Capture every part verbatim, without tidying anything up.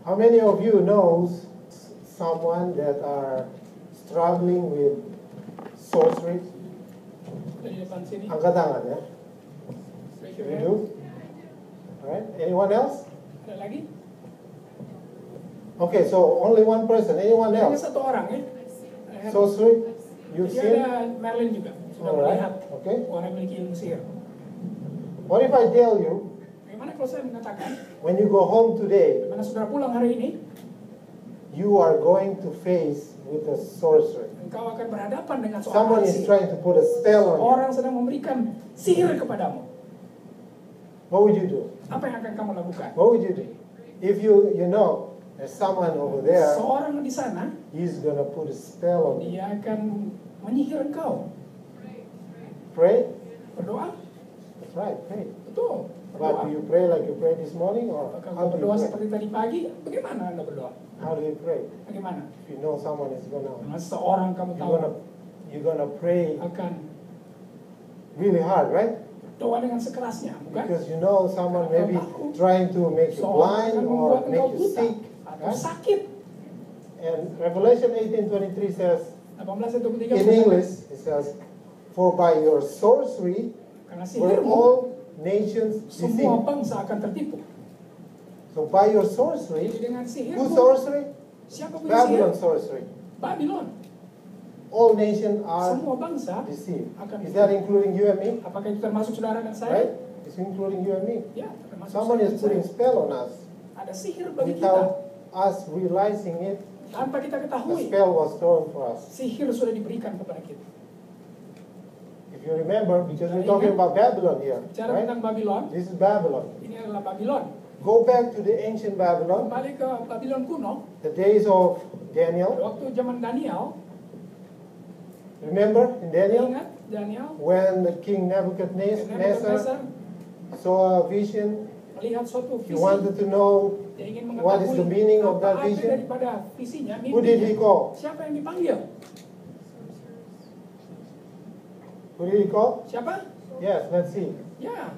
How many of you knows someone that are struggling with sorcery? Dari depan sini. Angkat tangan ya. Raise your You hand. do? Alright. Anyone else? Ada lagi? Okay, so only one person. Anyone Hanya else? satu orang ya. Ada- Sorcery? You've Jadi seen? ada Merlin juga sudah Alright. melihat Okay. orang memiliki ilmu sihir. What if I tell you, Bagaimana kalau saya mengatakan, when you go home today, mana saudara pulang hari ini, you are going to face with a sorcery. engkau akan berhadapan dengan Someone seorang is sihir. trying to put a spell on you. Orang sedang memberikan sihir kepadamu. What would you do? Apa yang akan kamu lakukan? What would you do? If you you know there's someone over there, Seorang di sana, he's gonna put a spell on you. dia akan menyihir engkau. Pray? Berdoa? That's right, pray. Betul. But Berdoa. do you pray like you prayed this morning, or Apakah how engkau do you berdoa pray? seperti tadi pagi? Bagaimana Anda berdoa? How do you pray? Bagaimana? If you know someone is gonna, Karena seorang kamu you're tahu gonna, you're gonna pray akan really hard, right? doa dengan sekerasnya, bukan? Because you know someone maybe trying to make you Seorang blind akan or membuat make engkau you buta sick. atau Right? sakit. And Revelation eighteen twenty-three says, delapan belas ayat dua puluh tiga in English, it says, "For by your sorcery karena were sihirmu all nations semua deceived." bangsa akan tertipu. So by your sorcery, Jadi dengan whose sihirmu, sorcery? siapa punya sihir? Babylon sorcery. Babylon. All nations are Semua bangsa deceived. akan Is that including you and me? Apakah itu termasuk saudara dan saya? Right? It's including you and me. Ya, termasuk Someone saya is dan putting saya. spell on us Ada sihir bagi kita without us realizing it. tanpa kita The ketahui. spell was thrown for us. Sihir sudah diberikan kepada kita. If you remember, because we're talking about Babylon here, Bicara right? tentang Babylon, This is Babylon. ini adalah Babylon. Go back to the ancient Babylon, Kembali ke Babylon kuno, the days of Daniel. waktu zaman Daniel. Remember in Daniel Ingat Daniel? when the king Nebuchadnezzar Nebuchadnezzar saw a vision? melihat suatu He visi. wanted to know Dia ingin what is the mengetahui meaning of that apa arti vision. daripada visinya, Who did he mimpinya. call? Siapa yang dipanggil? Who did he call? Siapa? Yes, let's see. Ya,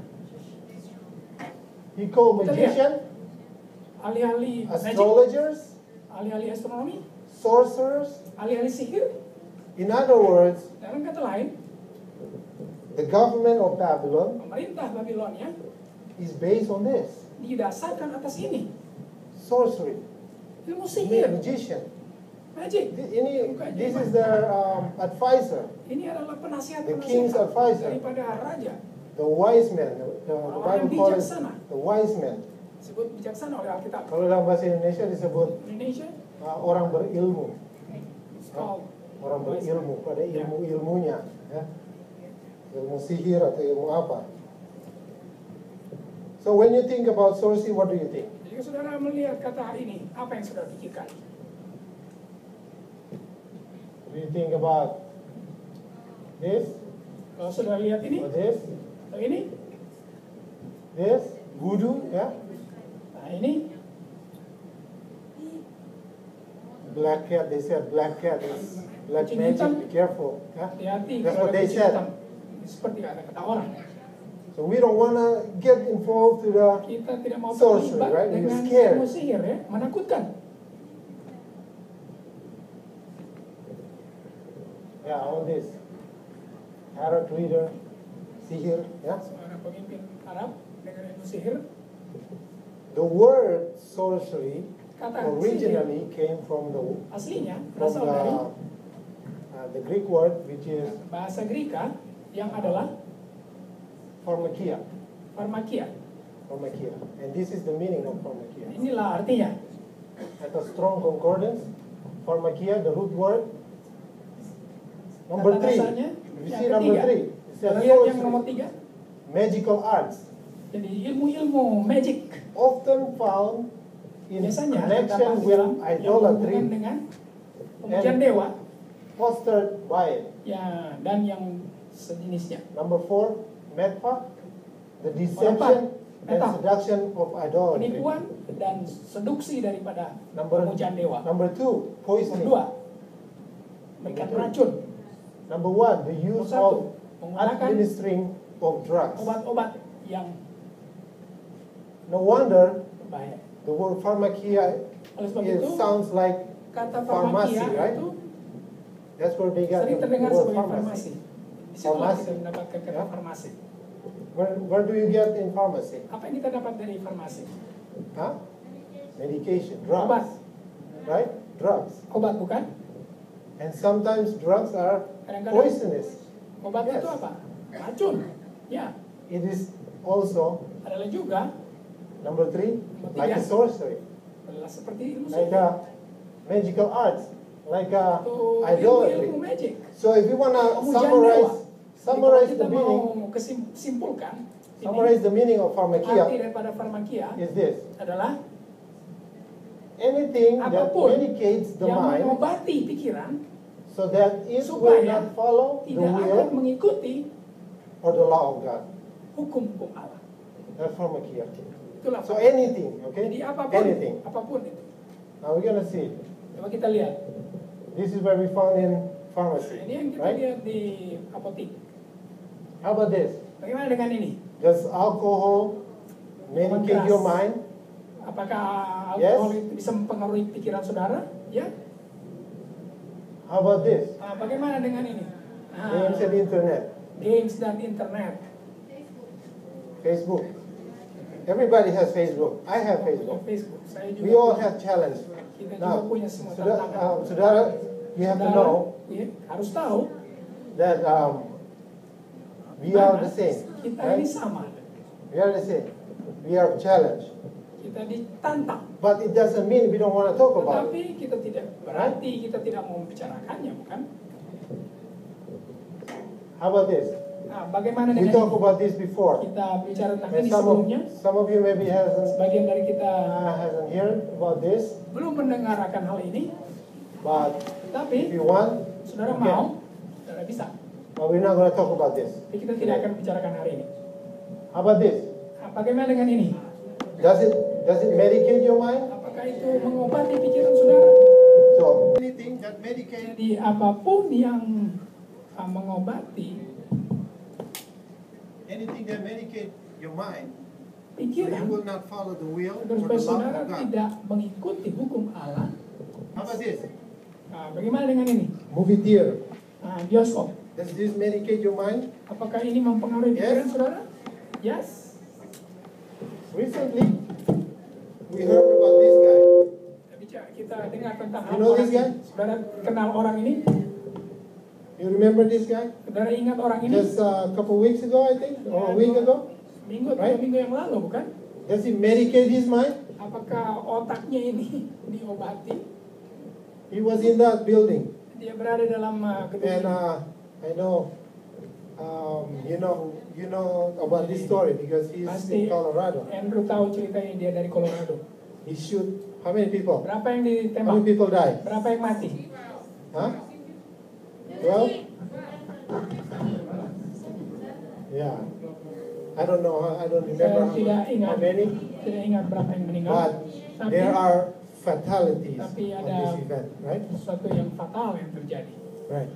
He called Kita lihat. magician, ahli-ahli magic, astrologers, ahli-ahli astronomi, sorcerers. ahli-ahli sihir. In other words, Dalam kata lain, the government of Babylon pemerintah Babilonia is based on this. didasarkan atas ini. Sorcery, Ilmu sihir, magician. magic. Th- Ini, this is their um, advisor, Ini adalah the king's penasihat-penasihat advisor, daripada raja. the wise man. The, the Orang-orang Bible calls bijaksana. the wise man. Disebut bijaksana oleh Alkitab. Kalau dalam bahasa Indonesia disebut Indonesia, uh, orang berilmu, it's called orang wise. berilmu pada Ya. ilmu-ilmunya, ya. Ilmu sihir atau ilmu apa. So when you think about sorcery, what do you think? Jika saudara melihat kata ini, apa yang saudara pikirkan? Do you think about this, Kalau saudara lihat ini, or this, atau ini, this, voodoo, ya? nah ini, Black cat, they said black cat is black Kucing magic, hitam. be careful. Ya? hati-hati That's kalau what ada they kucing said. hitam. Seperti ada kata orang. So we don't want to get involved to the, Kita tidak mau Sorcery, terlibat right? You're dengan scared. ilmu sihir ya, menakutkan. yeah, all this. Tarot reader, sihir, ya? Seorang pemimpin Arab dengan ilmu sihir, The word sorcery kata sihir originally came from the aslinya from berasal the, dari uh, the Greek word which is bahasa Greka yang adalah pharmakia. pharmakia. Pharmakia. And this is the meaning of pharmakia. Inilah artinya. At a strong concordance, pharmakia, the root word, number Kata three. dasarnya You yang see number ketiga. three. It says Kita lihat yang sorcery, nomor tiga. magical arts, Jadi ilmu-ilmu magic often found in biasanya connection terdapat with dalam yang idolatry berhubungan dengan pemujian and dewa fostered by it. ya dan yang sejenisnya. Number four, metpa, the deception and Meta. seduction of idolatry. Penipuan dan seduksi daripada Number, pemujian dewa. number two, Nomor poisoning. dua, memberikan racun. Number one, the Nomor use satu, of menggunakan administering of drugs. obat-obat yang No wonder berbahaya. The word pharmakia, Oleh sebab it itu, sounds like kata pharmacy, farmakia right? itu That's where they got sering the terdengar word sebagai pharmacy. farmasi. Di situlah Farmasi. kita mendapatkan kata Ya. farmasi. Where, where do you get in pharmacy? Apa yang kita dapat dari farmasi? Huh? Medication, drugs, Obat. right? Drugs. Obat bukan? And sometimes drugs are Kadang-kadang poisonous. obat Yes. itu apa? Racun. Ya, It is also, adalah juga number three, Number like a tiga. sorcery, adalah seperti ilmu like sihir. a magical arts, like a Itu ilmu idolatry. magic. So if you want to Pemujaan dewa. summarize, Jadi summarize kalau the kita meaning, mau kesimpulkan, summarize the meaning of arti pharmakia daripada farmakia is this: adalah anything that apapun medicates the yang mind mengobati pikiran so that it will supaya not follow the tidak akan will mengikuti or the law of God. hukum-hukum Allah. That's pharmakia. Itulah So farmakia. anything, okay? Jadi apapun, Anything. apapun itu. Now we're gonna see. Coba kita lihat. This is where we found in Nah, pharmacy, ini yang kita right? lihat di apotik. How about this? Bagaimana dengan ini? Does alcohol medicate your mind? Apakah Yes. alkohol itu bisa mempengaruhi pikiran saudara? Ya. How about this? Nah, bagaimana dengan ini? Nah, Games and internet, games dan internet. Facebook. Everybody has Facebook. I have Punya Facebook. Facebook. Saya juga We all punya. have challenge. Kita juga Now, punya semua saudara, tantangan. um, saudara, you have to Saudara, know ya, harus tahu that um, we are mana the same, kita right? ini sama. We are the same. We are challenged. Kita ditantang. But it doesn't mean we don't want to talk about it. Tetapi kita tidak berarti kita tidak mau membicarakannya, bukan? How about this? Nah, bagaimana We dengan talked ini? about this before. Kita bicara tentang And ini some of, sebelumnya. some of you maybe hasn't, Sebagian dari kita uh, hasn't heard about this, belum mendengar akan hal ini, but tapi if you want, saudara you mau, saudara bisa. but we're not going to talk about this. Tapi kita tidak akan bicarakan hari ini. How about this? Nah, bagaimana dengan ini? Does it does it medicate your mind? Apakah itu mengobati pikiran saudara? So anything that medicates, Jadi apapun yang uh, mengobati anything that medicates your mind, so pikiran, you will not follow the will agar or supaya the law saudara of God. tidak mengikuti hukum Allah. How about this? Nah, bagaimana dengan ini? Movie theater. Nah, bioskop. Does this medicate your mind? Apakah ini mempengaruhi pikiran Yes. saudara? Yes. Recently, we heard about this guy. Kita bicara, kita dengar tentang You know orang this guy? ini. Saudara kenal orang ini? You remember this guy? Saudara ingat orang ini? Just uh, a couple weeks ago, I think, or a week ago. Minggu atau Right? minggu yang lalu, bukan? Does it medicate his mind? Apakah otaknya ini diobati? He was in that building, Dia berada dalam uh, gedung and ini. uh, I know, um, you know, you know about this story because he's Pasti in Colorado. Andrew tahu ceritanya, dia dari Colorado. He shoot how many people? Berapa yang How ditembak? many people died? Berapa yang mati? Huh? Well, yeah. I don't know. I don't remember Saya how, tidak how ingat, many, tidak ingat berapa yang meninggal. but Tapi there are fatalities Tapi on ada- this event, right? sesuatu yang fatal yang terjadi. Right.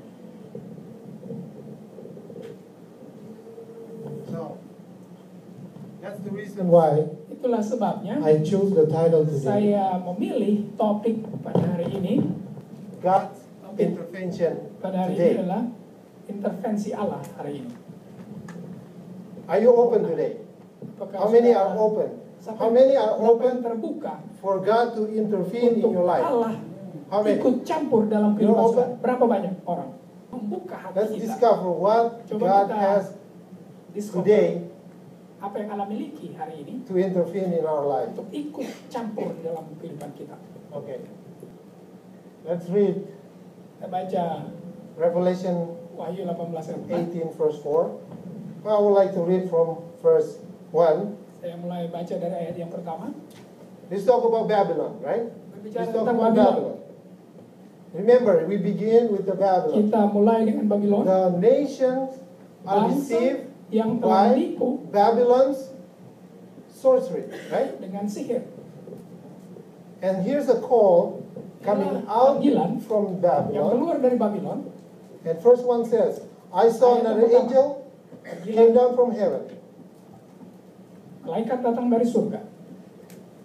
So that's the reason why Itulah sebabnya I chose the title today. saya memilih topik pada hari ini. God's Topik intervention pada hari ini today. adalah intervensi Allah hari ini. Are you open today? Apakah How many saudara- are open? sampai How many are berapa yang open terbuka for God to intervene in untuk your life? Allah How many? ikut campur dalam You're kehidupan open? saudara? Berapa banyak orang membuka hati Let's kita? discover what Coba God kita has discover today apa yang Allah miliki hari ini to intervene in our life. untuk ikut campur dalam kehidupan kita. Okay. Let's read Kita baca Revelation Wahyu delapan belas ayat empat. eighteen verse four. I would like to read from verse one. Saya mulai baca dari ayat yang pertama. Let's talk about Babylon, right? Berbicara Let's talk tentang about Babylon. Babylon. Remember, we begin with the Babylon. Kita mulai dengan Babylon, The nations are bangsa deceived yang telah by ditipu Babylon's sorcery, right? dengan sihir. And here's a call coming out Panggilan from yang Babylon. keluar dari Babylon. And first one says, I saw Ayat yang another pertama. angel came down from heaven, Malaikat datang dari surga,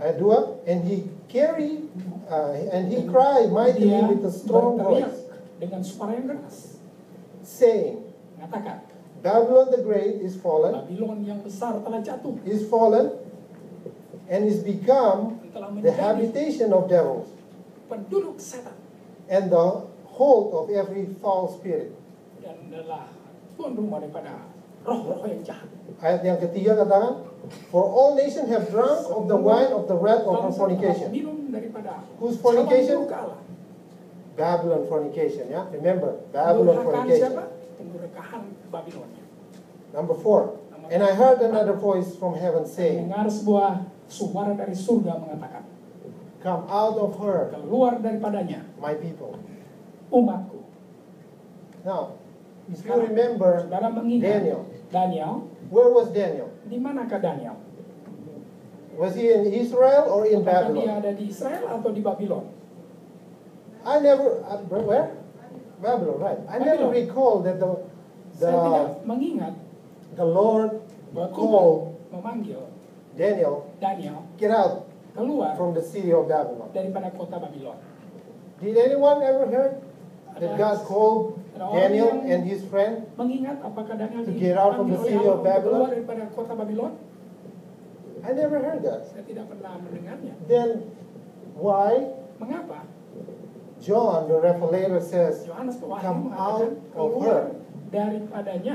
Ayat dua, and he carry uh, and he cried mightily Dia with a strong berteriak voice, dengan suara yang keras, saying, mengatakan, Babylon the great is fallen, Babylon yang besar telah jatuh, is fallen, and is become telah the menjadi habitation of devils, penduduk setan, and the hold of every foul spirit. dan adalah tuan rumah daripada roh-roh yang jahat. Ayat yang ketiga katakan, for all nations have drunk of the wine of the wrath of her Bangsa telah fornication. minum daripada Whose fornication? cawan durhaka Allah. Babylon fornication, yeah? Remember, Babylon Durhakaan fornication. siapa? Pendurhakaan Babilonia. Number four, and I heard another voice from heaven saying, Dengar sebuah suara dari surga mengatakan, come out of her, keluar daripadanya, my people. umatku. Now, if you remember Saudara mengingat Daniel, Daniel, where was Daniel? di manakah Daniel? Was he in Israel or in Apakah dia Babylon? ada di Israel atau di Babylon? I never, uh, where? Babylon, right. I never Babylon. recall that the, Saya tidak the, mengingat the Lord bahwa Tuhan called memanggil Daniel, Daniel get out keluar from the city of Babylon. daripada kota Babylon. Did anyone ever hear that God called Ada orang Daniel yang and his friend? mengingat apakah Daniel To get out from dipanggil the oleh city Allah of untuk Babylon? keluar daripada kota Babylon? I never heard that. Saya tidak pernah mendengarnya. Then why Mengapa? John the Revelator says, Yohanes Pewahyu come mengatakan out of keluar her? daripadanya.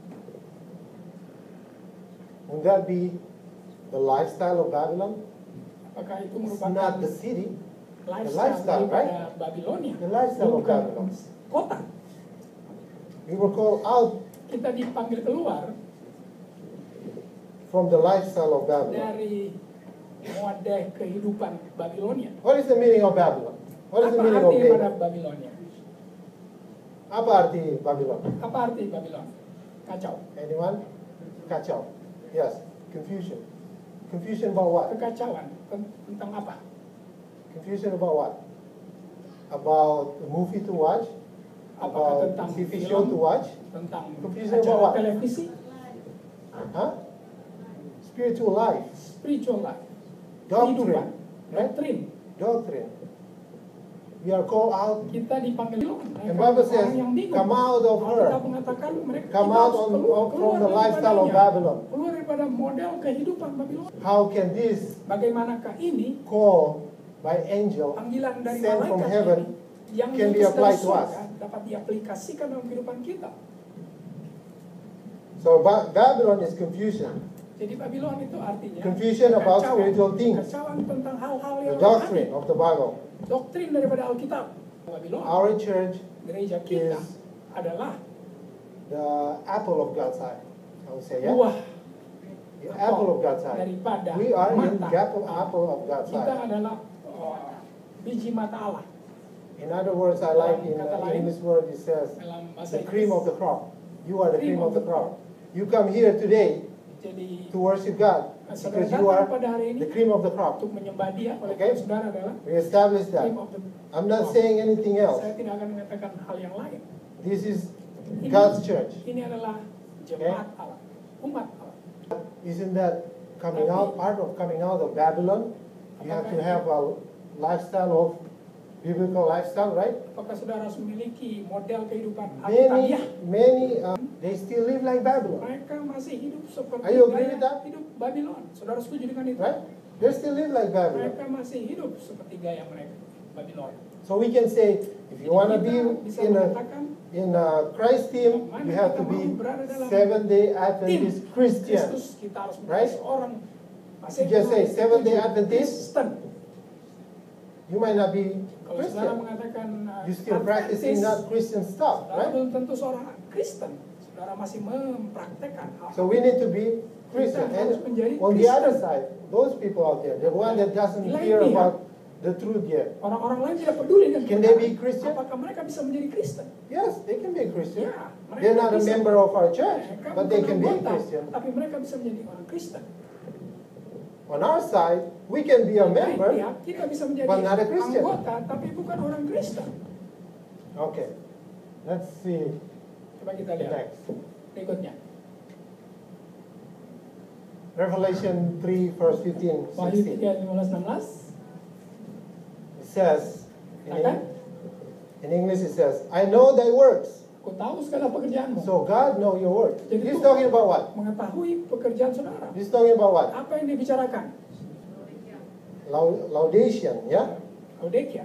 Would that be the lifestyle of Babylon? Apakah itu It's merupakan not the city, lifestyle, lifestyle, daripada Babilonia? the lifestyle of Bukan Babylon. kota. We were called out Kita dipanggil keluar from the lifestyle of Babylon. dari mode kehidupan Babilonia. What is the meaning of Babylon? What is the Apa meaning of arti daripada Babylon? Babilonia? Apa arti Babylon? Apa arti Babylon? Kacau. Anyone? Kacau. Yes. Confusion. Confusion about what? Kekacauan Ten- tentang apa? Confusion about what? About the movie to watch? Apakah About tentang T V show to watch? Tentang Confusion about acara what? televisi, Huh? Spiritual life. spiritual life, Doctrine. kehidupan, Right? doktrin. Doctrine. We are called out. Kita dipanggil And Bible says, orang yang bingung. come out of her. Kita mengatakan mereka Come kita out harus on, keluar, on- from keluar the lifestyle of daripadanya. Babylon. Keluar daripada model kehidupan Babylon. How can this Bagaimanakah ini call by angel panggilan dari sent from malaikat heaven ini yang can be diutus dari applied to us? surga dapat diaplikasikan dalam kehidupan kita. So Ba- Babylon is confusion. Jadi Babylon itu artinya Confusion about kekacauan. spiritual things. Kekacauan tentang hal-hal The yang doctrine rohani. of the Bible. Doktrin daripada Alkitab. Babylon, Our church gereja kita is adalah the apple of God's eye. I would say, yeah? buah The apple of God's eye. daripada We are in mata. the apple, apple of God's Kita eye. adalah uh, biji mata Allah. In other words, I like in Kata uh, lain, English word it says, dalam bahasa the cream of the Inggris. crop. You are the cream of the crop. You come here today Jadi to worship God saudara because you datang are pada hari ini the cream of the crop. untuk menyembah Dia. Oleh Okay. karena saudara adalah We established that. cream of the I'm not crop. saying anything else. Saya tidak akan mengatakan hal yang lain. This is Ini, God's church. ini adalah jemaat Allah, umat Allah. Isn't that coming out, part of coming out of Babylon? You have to have a lifestyle of biblical lifestyle, right? Apakah saudara harus memiliki model kehidupan Many, Alkitabiah? many, uh, they still live like Babylon, Mereka masih hidup seperti Are you agree gaya with that? hidup Babylon. Saudara setuju dengan itu? right? They still live like Babylon. Mereka masih hidup seperti gaya mereka Babylon. So we can say, if you want to be Kita bisa in a mengatakan in a Christ team, you have to be Seventh-day Adventist Christian. Kristus, kita harus menjadi Right? seorang You just say Seventh-day Adventist. Kristen. You might not be Kalau saudara Christian. mengatakan uh, You still practicing Adventist, not Christian stuff, saudara right? belum tentu seorang Kristen. Saudara masih mempraktekkan hal. So we need to be Christian. Kita harus And menjadi on the Kristen. other side, those people out there, the one that doesn't Lain hear pihak. about the truth yet. Orang-orang lain tidak peduli dengan Can they be kebenaran. Christian? Apakah mereka bisa menjadi Kristen? Yes, they can be a Christian. Ya, mereka They're not a bisa. member of our church, Mereka but they bukan can be a anggota, Christian. tapi mereka bisa menjadi orang Kristen. On our side, we can be a Lain member. pihak, kita bisa menjadi but not a Christian. anggota, tapi bukan orang Kristen. Okay, let's see Coba kita lihat next. berikutnya. Revelation three, verse fifteen, Wahyu sixteen. tiga, lima belas, enam belas. It says, in, Katakan, in English it says, I know thy works. aku tahu segala pekerjaanmu. So God know your works. Jadi He's Tuhan talking about what? mengetahui pekerjaan saudara. He's talking about what? Apa yang dibicarakan? Lau- Laudation, yeah? Laodikia.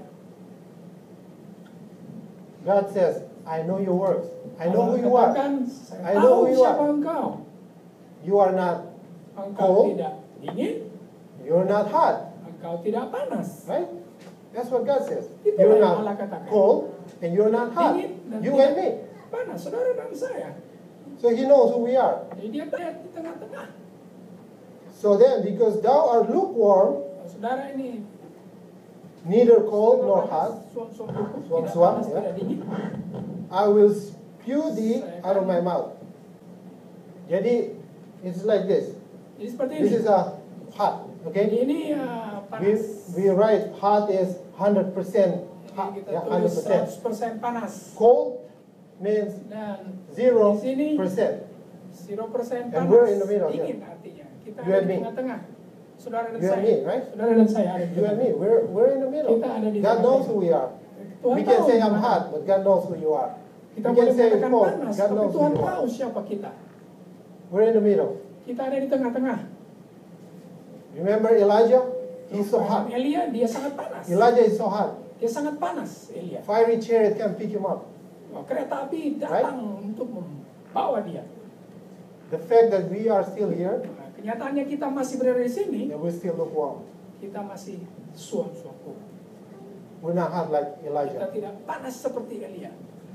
God says, I know your works. I know who Allah you are. katakan, saya I know tahu who you siapa are. engkau. You are not Engkau Cold. tidak dingin, you're not hot, engkau tidak panas. right? That's what God says. Itu You're yang Allah not katakan. cold and you're not hot. Dingin dan You tidak and me. panas, saudara dan saya. So he knows who we are. Jadi dia lihat di tengah-tengah. So then, because thou art lukewarm, Nah, saudara ini neither cold nor hot, suam-suam cukup, tidak Suam-suam, panas, ya. tidak dingin. I will spew thee out of my mouth. Jadi, it's like this. Jadi seperti This ini. is a hot, Jadi okay? ini uh, We, panas. we write hot is one hundred percent hot, Jadi kita yeah, tulis one hundred percent. seratus persen panas. Cold means Dan zero di sini percent. zero persen And panas. we're in the middle, Dingin artinya. Kita You ada and di me. tengah-tengah. Saudara dan You and saya. me, right? Saudara dan saya ada di You and tengah. me, we're, we're in the middle. Kita ada di God knows tengah-tengah. who we are. Tuhan We can tahu say di I'm mana. hot, but God knows who you are. Kita We boleh can say mengatakan cold, panas, God tapi knows who Tuhan you tahu are. siapa kita. We're in the middle. Kita ada di tengah-tengah. Remember Elijah? He's so hot. Elia, dia sangat panas. Elijah is so hot. Dia sangat panas, Elia. Fiery chariot can pick him up. Wah, kereta api datang untuk membawa dia. The fact that we are still here, Nah, kenyataannya kita masih berada di sini, that we still look warm. kita masih suam-suam. We're not hot like Kita Elijah. tidak panas seperti Elia.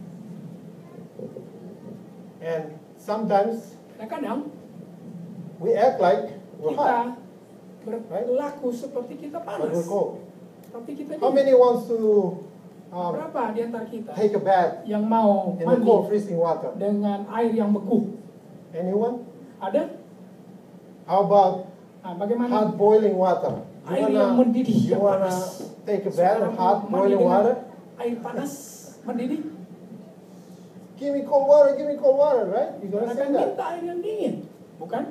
And sometimes Kadang-kadang we act like we're kita hot, berlaku seperti kita but panas. we're cold. Tapi kita How dingin. many wants to um, Berapa di antara kita take a bath yang mau in the cold, mandi freezing water? dengan air yang beku? Anyone? Ada? How about Nah, bagaimana hot boiling water? You air yang wanna, mendidih you yang wanna panas? take a bath in Saudara hot mau mandi boiling dengan water? air panas mendidih? Give me cold water, give me cold water, right? You're gonna Karena say kan that. minta air yang dingin, bukan?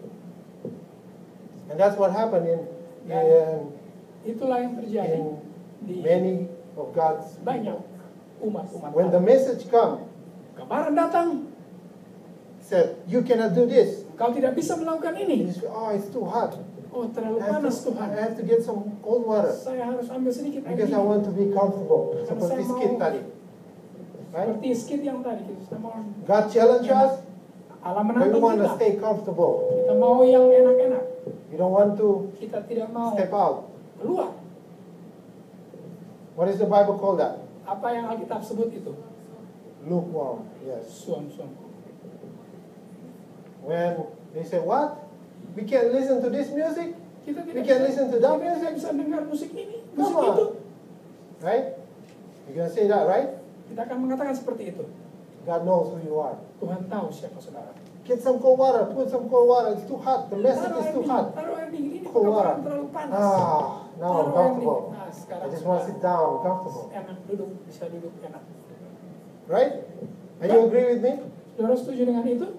And that's what happened in in, Itulah yang terjadi in di many of God's banyak people. umat-umat. When the message come, Kabaran datang, said you cannot do this. kau tidak bisa melakukan And ini. you say, oh, it's too hot. Oh, terlalu I have, panas to, I Tuhan. have to get some cold water Saya harus ambil sedikit air because I dingin. want to be comfortable. Karena Seperti saya skit mau- tadi, right? Seperti skit yang tadi kita mau God challenge us, Allah but we menantang want to kita. stay comfortable. Kita mau yang enak-enak. You don't want to Kita tidak mau step out. keluar. What is the Bible call that? Apa yang Alkitab sebut itu? Lukewarm. Yes. Suam-suam. When they say, what? We can't listen to this music? Kita We tidak can bisa, listen to that kita tidak music? bisa dengar musik ini, Come musik on. itu. Right? You're going to say that, right? Kita akan mengatakan seperti itu. God knows who you are. Tuhan tahu siapa saudara. Get some cold water. Put some cold water. It's too hot. The message Taruh is air too dingin, hot. taruh air dingin ini Cold water. kabaran terlalu panas. Ah, now I'm Taruh air comfortable. dingin. Nah, sekarang I just want to sudah sit down. I'm comfortable. enak duduk, bisa duduk enak. Right? Are you agree with me? Saudara setuju dengan itu?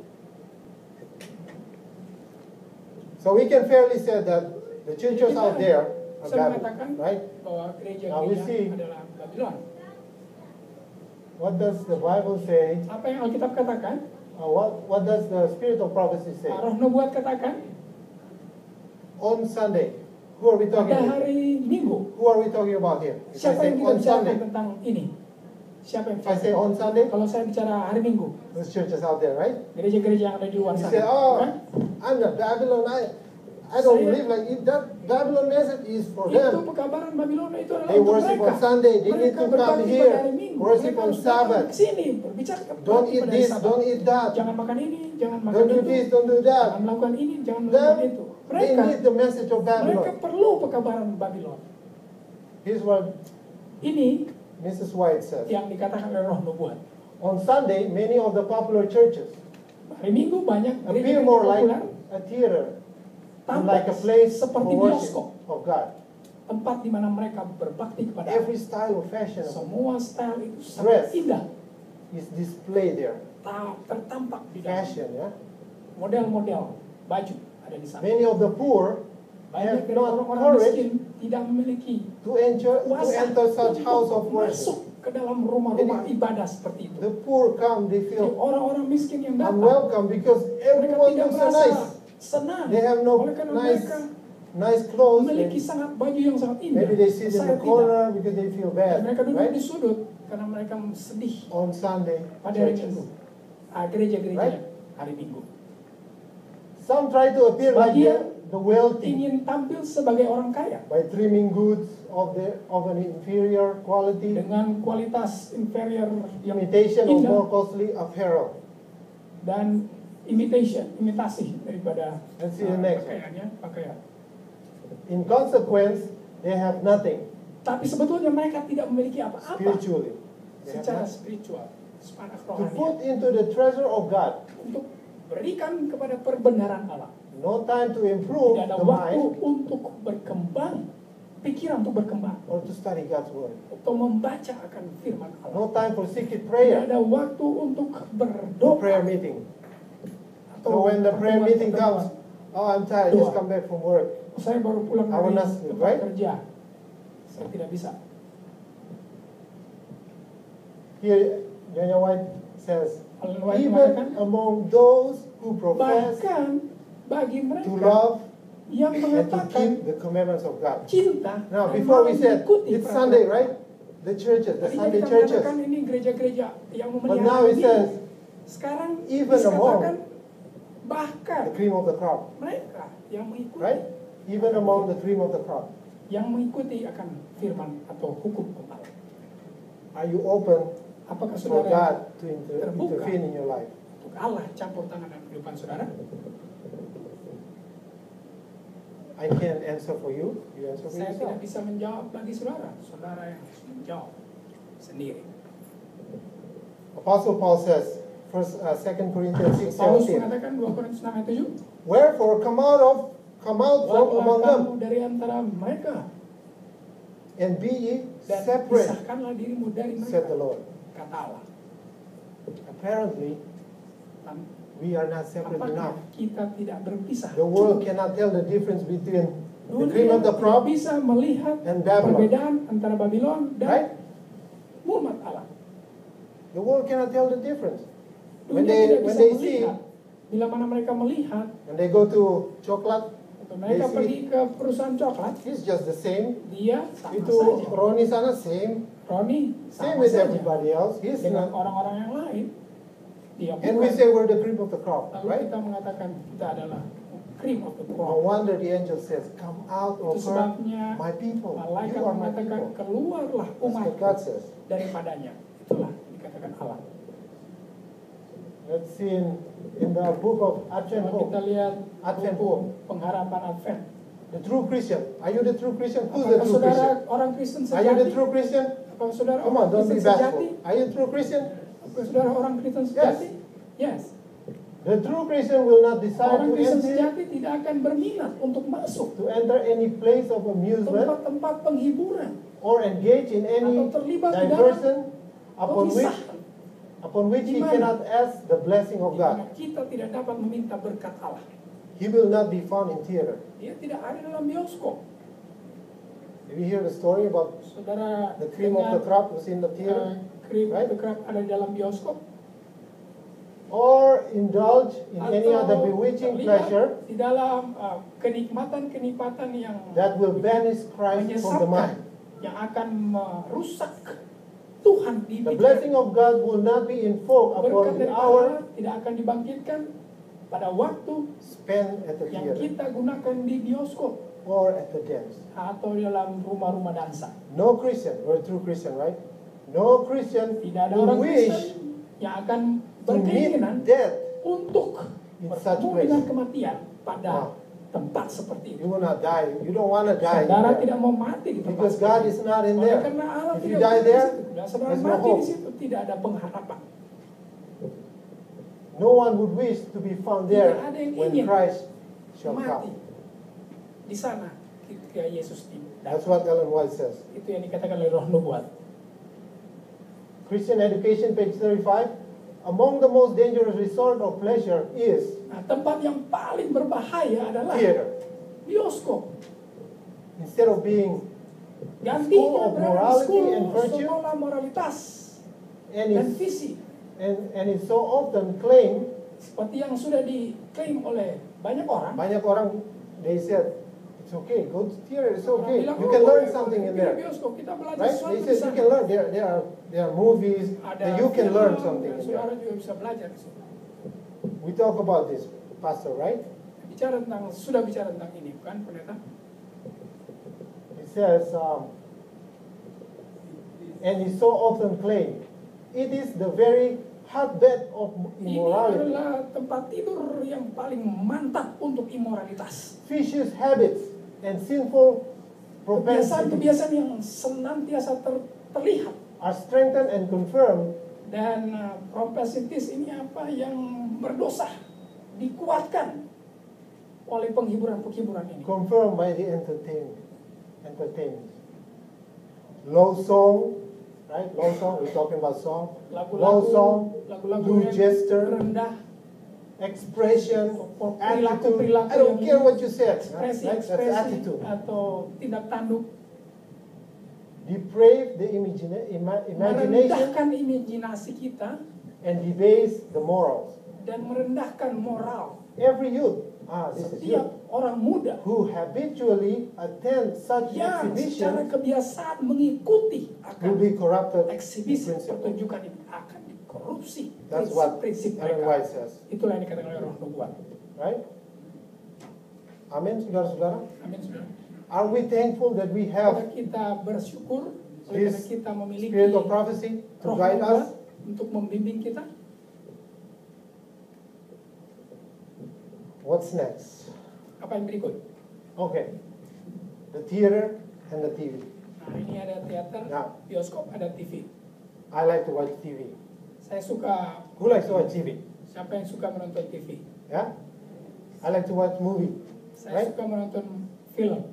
So we can fairly say that the churches Kita out there are bisa Babylon, mengatakan right? bahwa Now we gereja-gereja see. adalah Babylon. What does the Bible say? Apa yang Alkitab katakan? Uh, what, what does the Spirit of prophecy say? Roh Nubuat katakan On Sunday, who are we talking pada about? hari Minggu. Who are we talking about here? If I Siapa say yang kita on bicarakan Sunday, tentang ini? Siapa yang if I say bicara? on Sunday, Kalau saya bicara hari Minggu, there's churches out there, right? gereja-gereja yang ada di luar You sana, say, oh, kan? I'm not Babylon. I, I don't Saya- believe like it. That Babylon message is for Itu them. pekabaran Babylon itu adalah They untuk worship mereka. on Sunday. They need Mereka to come berbakti here. pada hari Minggu. Worship Mereka on harus datang Sabbath. ke sini berbicara Don't berbakti eat pada hari this. Sabat. Don't eat that. Jangan makan ini, jangan makan Don't do itu. this. Don't do Jangan that. melakukan ini, jangan melakukan Them, itu. they Mereka need the message of mereka Babylon. perlu pekabaran Babylon. Here's what Ini Missus White says. yang dikatakan oleh Roh Nubuat. On Sunday, many of the popular churches Hari Minggu banyak appear gereja more like populer a theater than tampak like a place for seperti worship bioskop, of God. tempat di mana mereka berbakti kepada Allah. Every style of fashion Semua style itu Dress. sangat indah, is displayed there. ta- tertampak di dalam Fashion, yeah. model-model baju ada di sana. Many of the poor Banyak have dari not orang-orang courage miskin tidak memiliki to enter, to kuasa enter such untuk house of masuk worship. ke dalam rumah-rumah Jadi, ibadah seperti itu. The poor come, they Jadi feel orang-orang miskin yang datang, unwelcome because mereka everyone tidak looks so merasa nice. senang. They have no Oleh karena nice, mereka nice clothes. memiliki And sangat baju yang sangat indah. maybe they sit in Saya the tidak. corner because they feel Dan bad, mereka duduk right? di sudut karena mereka sedih On Sunday pada hari churches. Minggu. Ah, gereja-gereja Right? hari Minggu. Some try to appear like Sebagian the, the wealthy ingin tampil sebagai orang kaya by trimming goods of the of an inferior quality, dengan kualitas inferior yang imitation of indah more costly apparel. dan imitation, imitasi daripada Let's see uh, the next one. pakaiannya, pakaian. In consequence, they have nothing Tapi sebetulnya mereka tidak memiliki apa-apa spiritually. They have secara nothing. spiritual, secara To rohani, put into the treasure of God, untuk berikan kepada perbenaran Allah. no time to improve Tidak ada the waktu mind untuk berkembang, pikiran untuk berkembang, or to study God's word. untuk membaca akan firman Allah. No time for secret Tidak prayer, ada waktu untuk no berdoa. prayer meeting. atau So when the prayer meeting pertemuan-pertemuan. comes, oh, I'm tired, just come back from work. Saya baru pulang I dari wanna sleep, tempat right? kerja, saya tidak bisa. Here, Nyonya White says, Ellen White even mengatakan, among those who profess bahkan bagi to mereka love yang and to mengatakan keep the commandments of God. cinta Now, dan before mau we said, mengikuti it's peraturan Sunday, Allah. right? The churches, the Tadinya Sunday kita churches. mengatakan ini gereja-gereja yang But memelihara now it diri. says, Sekarang even dikatakan among bahkan the cream of the crop, mereka yang mengikuti, right? Even among the cream of the crop. yang mengikuti akan firman atau hukum Allah. Are you open Apakah for saudara God to inter- terbuka intervene in your life? untuk Allah campur tangan dalam kehidupan saudara? I can't answer for you. You answer for Saya yourself. tidak bisa menjawab bagi saudara. Saudara yang harus menjawab sendiri. Apostle Paul says, First, uh, Second Corinthians six Paulus seventeen. mengatakan dua Korintus enam ayat tujuh. Wherefore come out of come out from Keluarlah among them kamu dari antara mereka and be ye dan separate, pisahkanlah dirimu dari said the mereka. Lord. Kata Allah. Apparently, Tam- we are not separate Apakah enough. kita tidak berpisah? The world cannot tell the difference between the cream Dunia of the tidak crop bisa melihat and Babylon. perbedaan antara Babylon dan Right? umat Allah. The world cannot tell the difference. When Dunia they tidak when bisa they see melihat. Bila mana mereka melihat, when they go to chocolate, atau mereka They see- pergi ke perusahaan coklat, it's just the same. dia sama Itu saja. Roni sana same, Roni same sama with saja everybody else. He's dengan not. orang-orang yang lain. Dia And we bukan. say we're the cream of the crop, Lalu right? kita mengatakan kita adalah cream of the No crop. wonder the angel says, "Come out Itu of her, sebabnya my people. malaikat You are my mengatakan people." keluarlah That's what umat God says. daripadanya. Itulah dikatakan Allah. Let's see in, in the book of Advent Kalau kita Hope, lihat Advent buku Hope. pengharapan Advent. The true Christian. Are you the true Christian? Who's the Apakah true saudara Christian? orang Kristen Are you the sejati? true Christian? Apakah saudara Come on, orang don't Kristen be sejati? bashful. Are you a true Christian? Apakah saudara orang Kristen sejati? Yes. The true Christian will not desire Orang to Kristen enter, sejati tidak akan berminat untuk masuk to enter any place of amusement tempat-tempat penghiburan or engage in any atau terlibat di dalam diversion upon which pemisah upon which he Di mana? cannot ask the blessing of di mana God. kita tidak dapat meminta berkat Allah. He will not be found in theater. Dia tidak ada dalam bioskop. Did you hear the story about Saudara the cream of the dengar, crop was in the uh, theater? cream Right? of the crop ada di dalam bioskop? Or indulge in any other Atau bewitching terlibat pleasure di dalam uh, kenikmatan-kenikmatan yang that will banish Christ from the menyesatkan, mind. yang akan merusak Tuhan di The pikiran. blessing of God will not be invoked Berkat upon the dari hour Allah tidak akan dibangkitkan pada waktu spent at the yang theater kita gunakan di bioskop or at the dance. atau di dalam rumah-rumah dansa. No Christian, we're a true Christian, right? No Christian Tidak ada will orang wish Kristen yang akan to meet berkeinginan death. untuk in such bertemu place. dengan kematian pada Wow. tempat seperti itu. You will not die. You don't want to die in Saudara there. tidak mau mati di tempat Because seperti God itu. is not in Oleh there. karena Allah If you tidak die ada di there, situ. Dan saudara there's no mati hope. di situ tidak ada pengharapan. No one would wish to be found there Tidak ada yang when ingin Christ shall Mati come. di sana ketika Yesus datang. That's what Ellen White says. Itu yang dikatakan oleh Roh Nubuat. Christian Education, page thirty-five. among the most dangerous resort of pleasure is Nah, tempat yang paling berbahaya adalah theater. bioskop. Instead of being Gantinya School of berada di morality school, and virtue. sekolah moralitas and dan it's, visi. and, and it's so often claimed, Seperti yang sudah diklaim oleh banyak orang. banyak orang, they said, it's okay, go to theater, it's Orang okay. bilang, You "Oh, can learn boleh, something boleh, in pergi there. bioskop, kita belajar Right? sesuatu They di said you sana." can learn. There, there are there are movies Ada that you can film, learn something dan in saudara there. juga bisa belajar di situ. We talk about this, Pastor, right? Bicara tentang, sudah bicara tentang ini, bukan pendeta? It says, um, and he so often claimed, it is the very hotbed of Ini immorality, adalah tempat tidur yang paling mantap untuk imoralitas. vicious habits, and sinful propensities Kebiasaan-kebiasaan yang senantiasa ter, terlihat. are strengthened and confirmed Dan uh, propensities ini apa yang berdosa dikuatkan oleh penghiburan-penghiburan ini. confirmed by the entertainment. Entertainment. Low song, right? Low song, we're talking about song. Low song, lagu-lagu low yang gesture, rendah, expression, attitude. perilaku-perilaku I don't yang care what you said. Right? That's ekspresi-ekspresi attitude. atau tindak tanduk, Deprave the imagina- ima- imagination merendahkan imajinasi kita and debase the morals. dan merendahkan moral. Every youth, ah, this is Setiap youth, orang muda who habitually attend such yang secara exhibitions kebiasaan mengikuti will akan be corrupted in eksibisi principle. pertunjukan ini akan dikorupsi That's what prinsip-prinsip Ellen mereka. White says, Itulah yang dikatakan oleh Roh Nubuat. right? Amin, saudara-saudara. Amin, saudara. Are we thankful that we have Apakah kita bersyukur oleh karena this kita memiliki spirit of prophecy to Roh guide Nubuat us? untuk membimbing kita? What's next? Apa yang berikut? Okay, the theater and the T V. Nah, ini ada teater, Now, bioskop, ada T V. I like to watch T V. Saya suka, Who likes to watch T V? siapa yang suka menonton T V? Yeah? I like to watch movie. Saya Right? suka menonton film.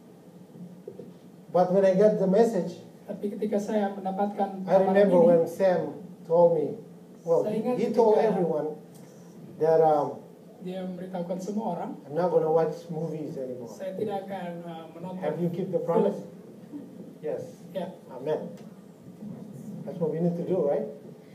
But when I get the message, Tapi ketika saya mendapatkan I remember ini, when Sam told me, well, Saya ingat he told ketika- everyone that um, dia memberitahukan semua orang, I'm not going to watch movies anymore. saya tidak akan uh, menonton. Have you keep the promise? film. Yes. Ya, Amen. That's what we need to do, right?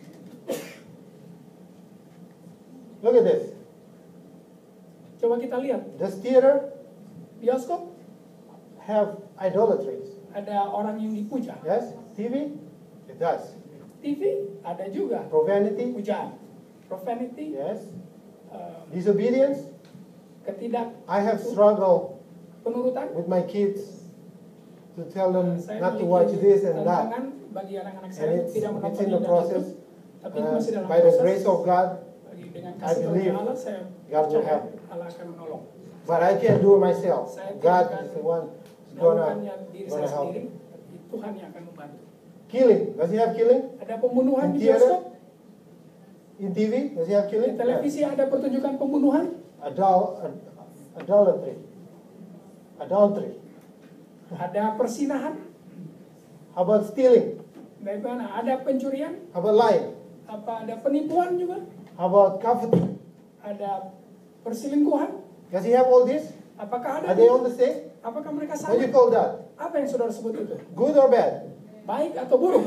Look at this. coba kita lihat Does theater bioskop have idolatries? ada orang yang dipuja, Yes. T V? It does. T V ada juga Profanity? pujaan, profanity, Yes. uh, Disobedience? ketidak I have struggled penurutan. with my kids to tell them Saya not to memiliki watch this and that. tantangan bagi anak-anak And saya it's, tidak it's menonton in ini the dan process. itu, tapi itu Uh, masih dalam by the proses. grace of God, Bagi dengan I kasih believe karunia Allah, saya God will percaya help. Allah akan menolong. but I can't do it myself. Saya God tidak is the one who's gonna, melakukannya diri gonna saya help. sendiri, tapi Tuhan yang akan membantu. Killing. Does he have killing? Ada pembunuhan In di theater? bioskop, In T V? Does he have di killing? televisi ada pertunjukan pembunuhan, Yeah. Adul- ad- idolatry. Adultery. ada persinahan, How about stealing? bagaimana? Ada pencurian, How about lying? apa ada penipuan juga, How about coveting? ada perselingkuhan. Does he have all this? Apakah ada? Are they all the same? Apakah mereka What do you sama? call that? Apa yang saudara sebut itu? Good or bad? Baik atau buruk?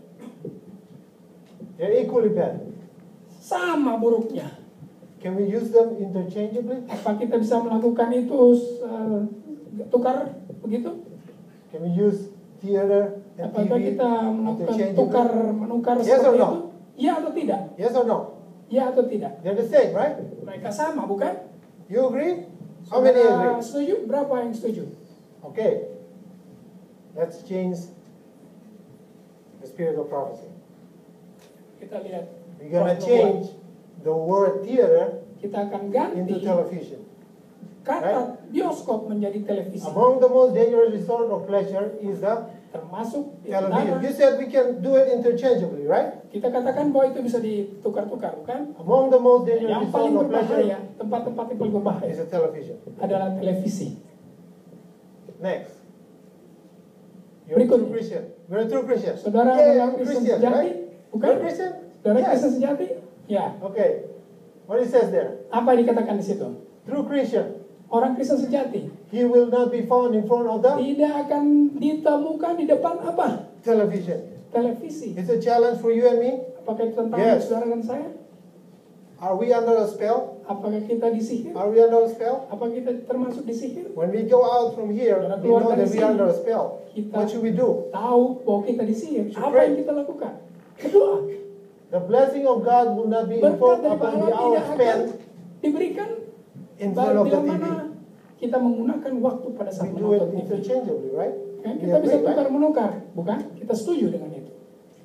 They're equally bad. Sama buruknya. Can we use them interchangeably? Apa kita bisa melakukan itu uh, tukar begitu? Can we use theater and T Apakah V kita melakukan tukar interchangeably? menukar Yes or seperti no? itu? Ya atau tidak? Yes or no? Ya atau tidak? They're the same, right? Mereka sama, bukan? You agree? How many Saudara agree? setuju? Berapa yang setuju? Okay. Let's change the spirit of prophecy. Kita lihat. We're gonna Roh change the word theater Nubuat. Kita akan ganti into television. kata bioskop menjadi televisi. Among the most dangerous resort of pleasure is the Termasuk di television. antara- You said we can do it interchangeably, right? kita katakan bahwa itu bisa ditukar-tukar, bukan? Among the most dangerous Yang resort paling of pleasure berbahaya, tempat-tempat yang paling berbahaya is a television. adalah televisi. Next. You're a true Berikutnya. Christian. You're a true Christian. Saudara Yeah, adalah I'm Kristen Christian, sejati, right? bukan? You're a Christian? Saudara Yes. Kristen sejati, Ya, Okay. What it says there? apa yang dikatakan di situ? True Christian, Orang Kristen sejati he will not be found in front of the tidak akan ditemukan di depan apa? television. Televisi. It's a challenge for you and me. Apakah itu tentang Yes. saudara dan saya? Are we under a spell? Apakah kita disihir? Are we under a spell? Apa kita termasuk disihir? When we go out from here, we know that we are under a spell. What should we do? Tahu bahwa kita disihir. Should Apa pray. yang kita lakukan? Berdoa. The blessing of God will not be Berkat informed dari upon Allah the hour tidak akan spent diberikan in front of the bila T V. mana kita menggunakan waktu pada saat We do it menonton T V. interchangeably, right? Kan We kita bisa agree, tukar right? menukar, bukan? Kita setuju dengan itu.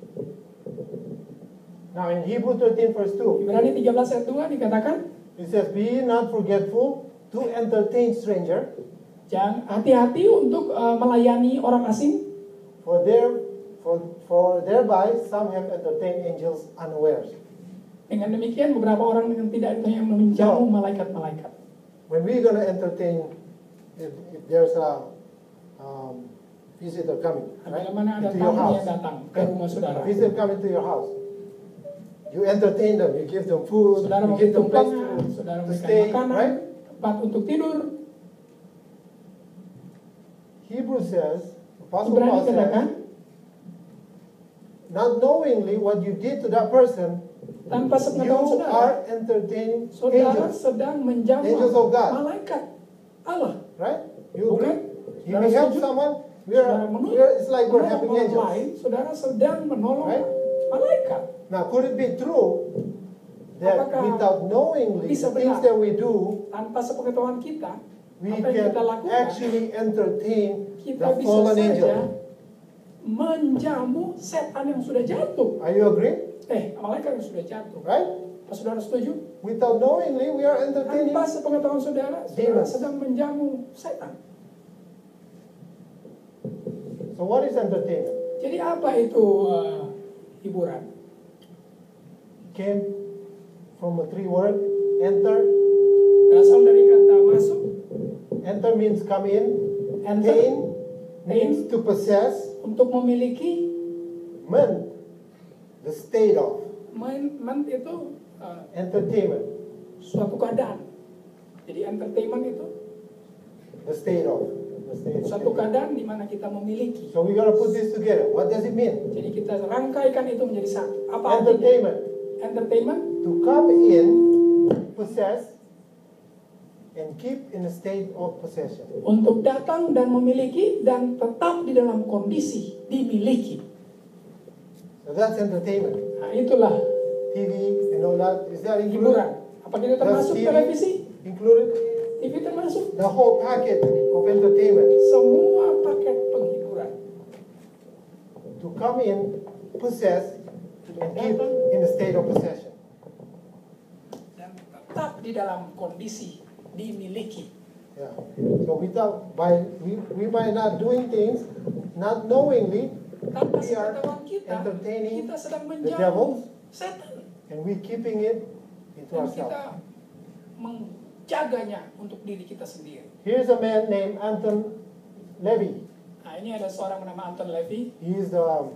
Now in Hebrew thirteen verse two, Ibrani tiga belas ayat dua dikatakan, it says, "Be not forgetful to entertain stranger, jangan hati-hati untuk uh, melayani orang asing, for there, for for thereby some have entertained angels unawares." dengan demikian beberapa orang yang tidak yang menjamu malaikat-malaikat. When we're gonna entertain, if, if there's a um, visitor coming, right, Bila mana ada into your tamu house, yang datang ke rumah saudara, visitor coming to your house, you entertain them, you give them food, saudara you memberi give them place tumpangan, to, saudara to memberikan stay, makanan, right? tempat untuk tidur. Hebrew says, Apostle Ibrani Paul katakan, says, not knowingly what you did to that person, tanpa you sepengetahuan saudara, are entertaining saudara angels, sedang menjamu Angels of God. malaikat Allah. right? You Bukan? agree? If Saudara we help setuju? someone, we are, Saudara menurut we are, it's like we're menolong helping orang angels. lain, saudara sedang menolong Right? malaikat. Now, could it be true that Apakah without knowingly the bisa things benar? that we do, Tanpa sepengetahuan kita, we apa yang can kita lakukan, actually entertain kita the bisa fallen saja angel? menjamu setan yang sudah jatuh. Are you agree? Eh, malaikat yang sudah jatuh. Right? Apa saudara setuju? Without knowingly, we are entertaining. Tanpa sepengetahuan saudara, saudara Demons. sedang menjamu setan. So what is entertainment? Jadi apa itu uh, hiburan? Came from a three word, enter. Berasal dari kata masuk. Enter means come in. Enter Tain means to possess. untuk memiliki. Ment, the state of. Men, men itu uh, Entertainment, suatu keadaan. Jadi entertainment itu the state of. The state of. suatu keadaan di mana kita memiliki. So we gotta put this together. What does it mean? Jadi kita rangkaikan itu menjadi satu. Apa artinya? Entertainment, Entertainment to come in, possess, and keep in a state of possession. untuk datang dan memiliki dan tetap di dalam kondisi dimiliki. So that's entertainment. Nah, itulah T V and all that. Is that included? hiburan. Apakah itu Does termasuk T V televisi? included? T V termasuk The whole packet of entertainment. semua paket penghiburan. To come in, possess, and keep in a state of possession. Dan tetap di dalam kondisi dimiliki. Yeah. So without by we, we by not doing things, not knowingly, Tanpa we are sepengetahuan kita, entertaining kita sedang the menjamu devils, setan. and we keeping it into Dan ourselves. kita menjaganya untuk diri kita sendiri. Here's a man named Anton Levy. Nah, ini ada seorang bernama Anton Levy. He is the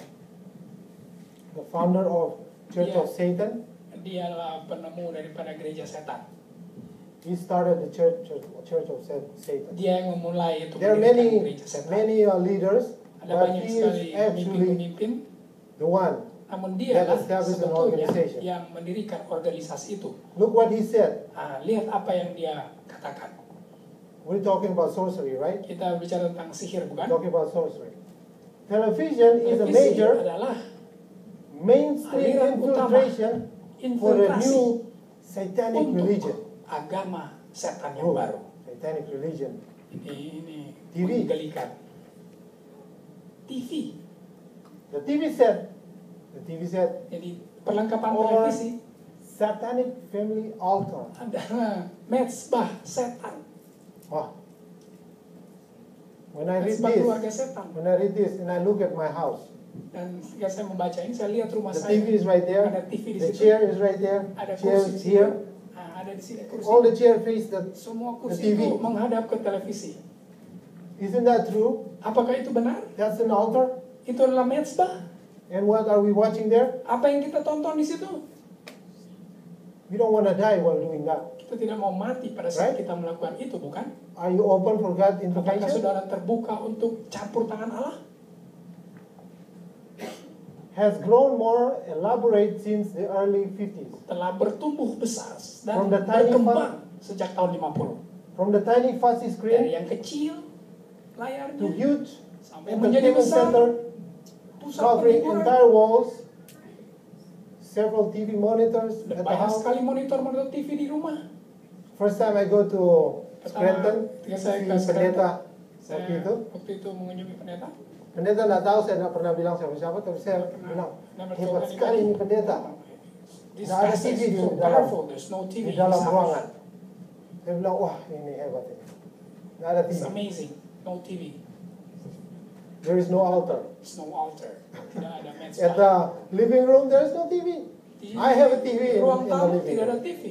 the founder of Church Yeah. of Satan. Dialah penemu daripada gereja setan. He started the church church, church of Sa- Satan. Dia yang memulai itu There are mendirikan many gereja setan. many uh, leaders, Ada but banyak he sekali is actually pemimpin-pemimpin, the one. namun dia that lah established an sebetulnya organization. yang mendirikan organisasi itu. Look what he said. Nah, lihat apa yang dia katakan. We're talking about sorcery, right? Kita bicara tentang sihir, bukan? Talking about sorcery. Television is a Televisi major adalah mainstream aliran utama infiltration for a infiltrasi new satanic untuk religion. agama setan yang Oh, baru. satanic religion. Ini ini T V. menggelikan. T V. The T V set, the T V set, Jadi perlengkapan Or- televisi satanic family altar. adalah mezbah setan. Wow. When I read Mezbah keluarga this, setan. when I read this and I look at my house, Dan ketika saya membaca ini, saya lihat rumah the saya. T V is right there, Ada T V di the situ. chair is right there, Ada chair kursi is di here. situ. Nah, ada di sini kursi. All the chair face the. Semua the kursi T V. itu menghadap ke televisi. Isn't that true? Apakah itu benar? That's an altar. Itu adalah mezbah. And what are we watching there? Apa yang kita tonton di situ? We don't want to die while doing that. Kita tidak mau mati pada saat Right? kita melakukan itu, bukan? Are you open for God's Apakah intervention? saudara terbuka untuk campur tangan Allah? Has grown more elaborate since the early fifties. Telah bertumbuh besar dan From the tiny berkembang sejak tahun lima puluh. From the tiny fuzzy Dari screen yang kecil to layarnya huge sampai menjadi entertainment besar, center pusat covering penghiburan. entire walls, several T V monitors at the Banyak house. sekali monitor-monitor T V di rumah. First time I go to Scranton, ketika saya ke si pendeta Saya waktu itu. waktu itu mengunjungi pendeta. Pendeta nggak tahu, saya nggak pernah bilang siapa-siapa, tapi saya bilang, Never hebat told sekali ini pendeta. This Nggak ada passage T V is di so dalam, powerful. There's no T V di dalam in this ruangan. house. Saya bilang, wah ini hebat ini. Nggak ada T It's V. amazing. No T V. There is no altar. There's no altar. Tidak ada men's At the living room, there is no T V. Di I have a T V in, ruang in the tamu living tidak ada room. T V.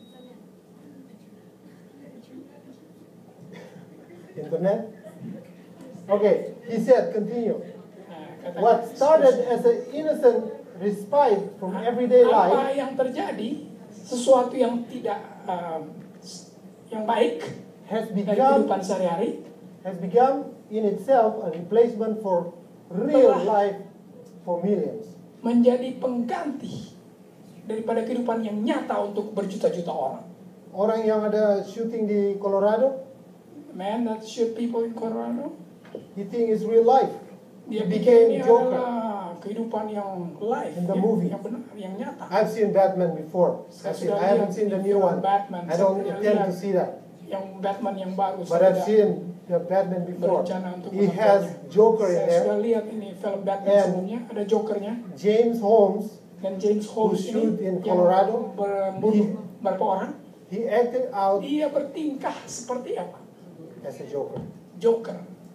Internet? Okay, he said, continue. Nah, kata- What started as an innocent respite from everyday Apa life yang terjadi, sesuatu yang tidak um, yang baik has dari become kehidupan sehari-hari, has become in itself a replacement for real Telah. life for millions. menjadi pengganti daripada kehidupan yang nyata untuk berjuta-juta orang. Orang yang ada shooting di Colorado, Man that shoot people in Colorado, he think it's real life. dia He pikir ini became Joker. adalah kehidupan yang live, In the yang, movie. yang benar, yang nyata. I've seen Batman before. Saya I've seen, sudah I haven't lihat seen the di new film one. Batman. I don't Saya sudah intend to lihat see that. Yang Batman yang baru. But saya I've tidak seen the Batman before. berencana untuk He has menontonnya. Joker in Saya there. sudah lihat ini film Batman And- sebelumnya, ada Jokernya. James Holmes, Dan James Holmes Who shoot ini in Colorado. yang membunuh beberapa orang, he acted out dia bertingkah seperti apa? as a Joker. Joker.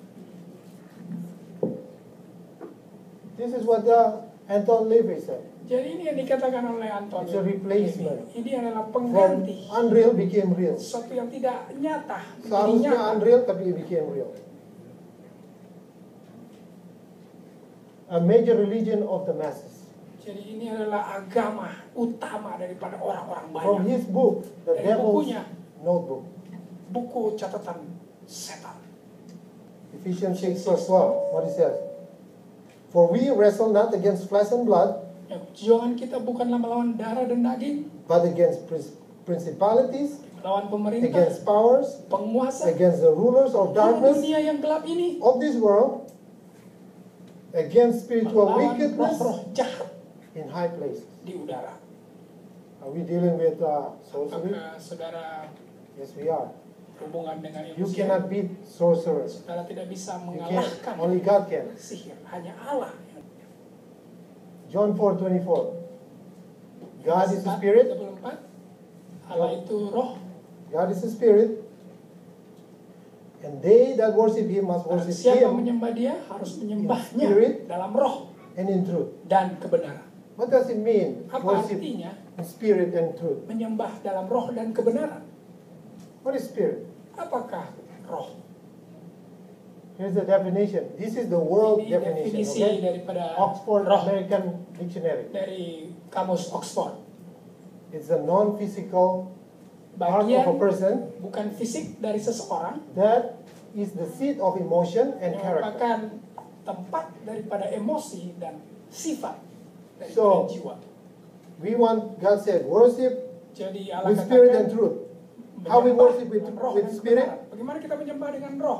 This is what the Anton Levy said. Jadi ini yang dikatakan oleh Anton. It's a replacement. Ini adalah From pengganti. unreal became real. Sesuatu yang tidak nyata. Jadi Seharusnya nyata. unreal tapi it became real. A major religion of the masses. Jadi ini adalah agama utama daripada orang-orang From banyak. his book, The Dari Devil's bukunya. Notebook, Buku catatan setan. Ephesians six verse twelve, what he says. For we wrestle not against flesh and blood, Ya, perjuangan kita bukanlah melawan darah dan daging, but against prin- principalities, melawan pemerintah, against powers, penguasa, against the rulers of darkness dunia yang gelap ini, of this world, against spiritual melawan wickedness roh-roh jahat in high places. di udara. Are we dealing with uh, sorcery? Apakah saudara Yes, we are. hubungan dengan You ilmu cannot sihir? beat sorcerers. Saudara tidak bisa You can't. mengalahkan Only God can. sihir, hanya Allah. John four twenty-four. God is a Empat, spirit. tiga puluh empat. Allah itu roh. God is a spirit. And they that worship Him must Dan worship siapa Him menyembah Dia harus menyembahnya spirit. dalam roh and in truth. dan kebenaran. What does it mean? Apa Worship artinya in spirit and truth. menyembah dalam roh dan kebenaran? What is spirit? Apakah roh? Here's the definition. This is the world Ini definition. definisi Okay? daripada Oxford roh American Dictionary. dari kamus Oxford. It's a non-physical part of a Bagian person bukan fisik dari seseorang that is the seat of emotion and yang character. merupakan tempat daripada emosi dan sifat daripada So, jiwa. We want, God said, worship Jadi Allah with spirit and katakan truth. How we menyembah worship with, dengan roh with dan spirit? kebenaran. Bagaimana kita menyembah dengan roh?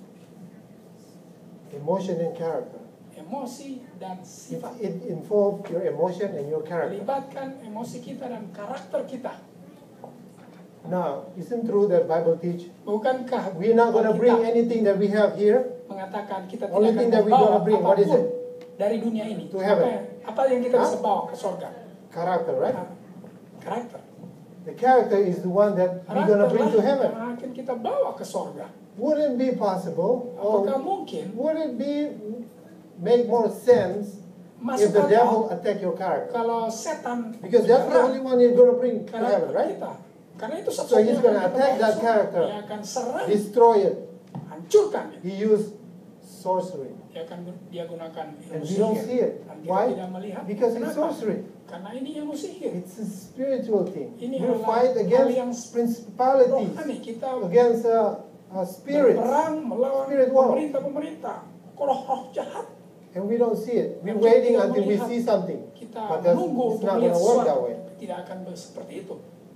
Emotion and character. Emosi dan It, sifat. it involves your emotion and your character. Melibatkan emosi kita dan karakter kita. Now, isn't true that Bible teach Bukankah we're not going to bring Alkitab anything that we have here mengatakan kita tidak Only akan thing that we membawa gonna bring, what is apapun it? dari dunia ini? To heaven. Apa, yang- apa yang kita Huh? bisa bawa ke surga? character, right? Nah, karakter. The character is the one that we're going to bring to Karakterlah heaven. yang akan kita bawa ke surga. Would it be possible, Apakah or mungkin would it be make more sense if masuk the akal devil attack your character? kalau setan Because that's the menyerang only one you're going to bring to karakter heaven, right? kita? Karena itu So satu-satunya he's yang going to akan kita attack bawa that ke surga. character, Dia akan serang, destroy it. hancurkan. He used sorcery. Dia akan dia gunakan And ilmu we don't sihir. see it. Dan kita Why? tidak melihat. Because it's Kenapa? sorcery. Karena ini ilmu sihir. It's a spiritual thing. Ini We adalah fight hal against yang principalities, rohani. Kita against uh, uh, spirits, berperang melawan spirit world. pemerintah-pemerintah, roh-roh jahat. And we don't see it. We're Dan kita waiting tidak until we melihat. see something. Kita But that's, menunggu it's untuk not melihat going to work that sesuatu. way. Tidak akan seperti itu.